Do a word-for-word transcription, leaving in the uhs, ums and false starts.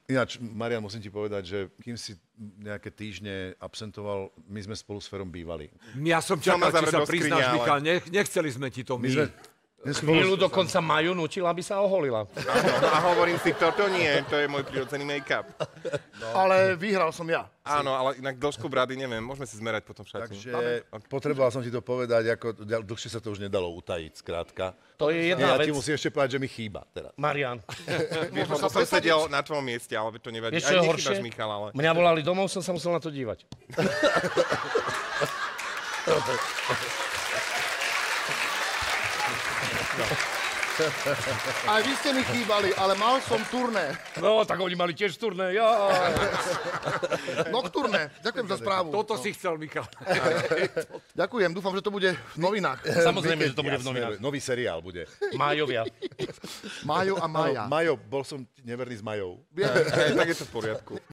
Ináč, Marian, musím ti povedať, že kým si nejaké týždne absentoval, my sme spolu s Ferom bývali. Ja som čakal, či sa priznáš, ale... Michal, nech, nechceli sme ti to my. my sme... Chvíľu dokonca Maju nutila, aby sa oholila. Áno, a hovorím si, toto nie, to je môj prirodzený make-up. No. Ale vyhral som ja. Áno, ale inak dĺžku brady neviem, môžeme si zmerať potom v šatni. Takže okay. Potreboval som ti to povedať, ako dlhšie sa to už nedalo utajiť, skrátka. To je jedna ja vec. Ja ti musím ešte povedať, že mi chýba teraz. Marian. Vieš, lebo som sedel na tvojom mieste, ale to nevadí. Vieš, čo aj je horšie? Michal, ale... Mňa volali domov, som sa musel na to dívať. No. Aj vy ste mi chýbali, ale mal som turné. No, tak oni mali tiež turné, ja. Nocturné. Ďakujem za správu. Toto no. si chcel, Michal. Ďakujem, dúfam, že to bude v novinách. Samozrejme, že to bude v novinách. Nový seriál bude. Májovia. Májo a Maja. Majo, bol som neverný s Majou. Tak je to v poriadku.